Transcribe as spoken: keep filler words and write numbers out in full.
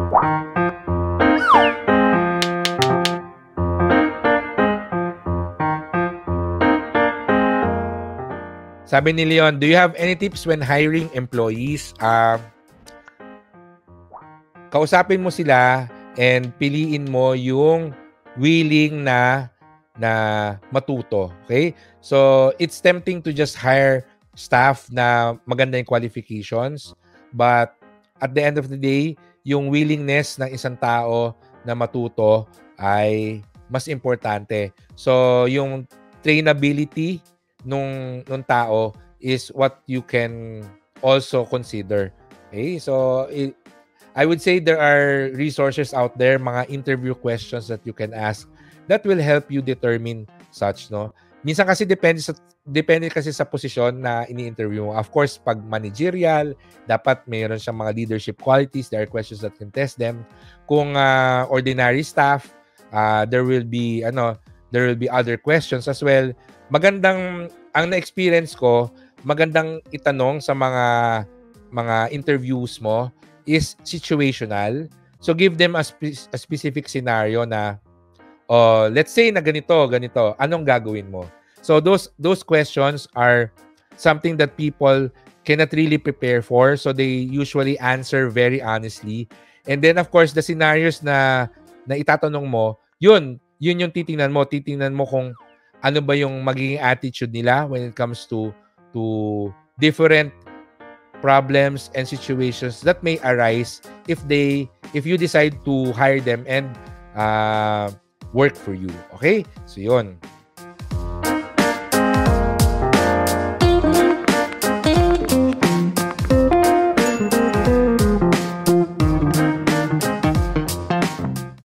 Sabi ni Leon, do you have any tips when hiring employees? Uh, kausapin mo sila and piliin mo yung willing na na matuto. Okay? So, it's tempting to just hire staff na maganda yung qualifications. But at the end of the day, yung willingness ng isang tao na matuto ay mas importante. So, yung trainability nung nung tao is what you can also consider. Okay? So, it, I would say there are resources out there, mga interview questions that you can ask that will help you determine such, no? Minsan kasi depende sa depende kasi sa posisyon na ini-interview mo. Of course, pag managerial, dapat mayroon siyang mga leadership qualities. There are questions that can test them. Kung uh, ordinary staff, uh, there will be ano, there will be other questions as well. Magandang ang na-experience ko, magandang itanong sa mga mga interviews mo is situational. So give them a, spe- a specific scenario na oh, let's say na ganito, ganito, anong gagawin mo? So those those questions are something that people cannot really prepare for, so they usually answer very honestly. And then of course the scenarios na na itatanong mo, yun, yun yung titingnan mo, titingnan mo kung ano ba yung magiging attitude nila when it comes to to different problems and situations that may arise if they if you decide to hire them and uh, work for you. Okay? So yun.